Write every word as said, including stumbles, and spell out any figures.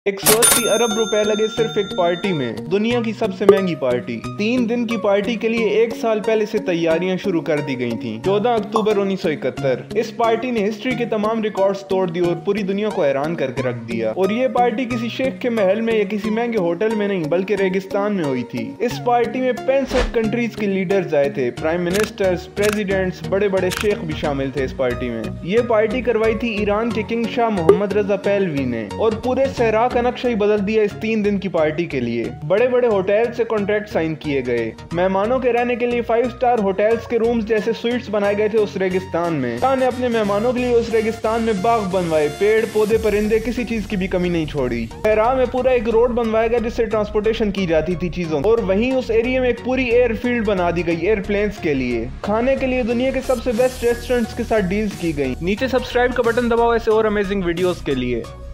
एक सौ अस्सी अरब रुपए लगे सिर्फ एक पार्टी में, दुनिया की सबसे महंगी पार्टी। तीन दिन की पार्टी के लिए एक साल पहले से तैयारियां शुरू कर दी गई थीं। चौदह अक्टूबर उन्नीस सौ इकहत्तर। इस पार्टी ने हिस्ट्री के तमाम रिकॉर्ड्स तोड़ दिए और पूरी दुनिया को हैरान करके रख दिया। और ये पार्टी किसी शेख के महल में या किसी महंगे होटल में नहीं बल्कि रेगिस्तान में हुई थी। इस पार्टी में पैंसठ कंट्रीज के लीडर्स आए थे, प्राइम मिनिस्टर्स, प्रेसिडेंट्स, बड़े बड़े शेख भी शामिल थे इस पार्टी में। ये पार्टी करवाई थी ईरान के king Shah Mohammad Reza Pahlavi ने और पूरे सहरा का नक्शा ही बदल दिया इस तीन दिन की पार्टी के लिए। बड़े बड़े होटल से कॉन्ट्रैक्ट साइन किए गए। मेहमानों के रहने के लिए फाइव स्टार होटल्स के रूम्स जैसे स्वीट्स बनाए गए थे उस रेगिस्तान में। शाह ने अपने मेहमानों के लिए उस रेगिस्तान में बाग बनवाए, पेड़ पौधे परिंदे किसी चीज की भी कमी नहीं छोड़ी। सहरा में पूरा एक रोड बनवाया गया जिससे ट्रांसपोर्टेशन की जाती थी चीजों, और वहीं उस एरिया में एक पूरी एयरफील्ड बना दी गई एयरप्लेन्स के लिए। खाने के लिए दुनिया के सबसे बेस्ट रेस्टोरेंट्स के साथ डील्स की गई। नीचे सब्सक्राइब का बटन दबाओ ऐसे और अमेजिंग वीडियोस के लिए।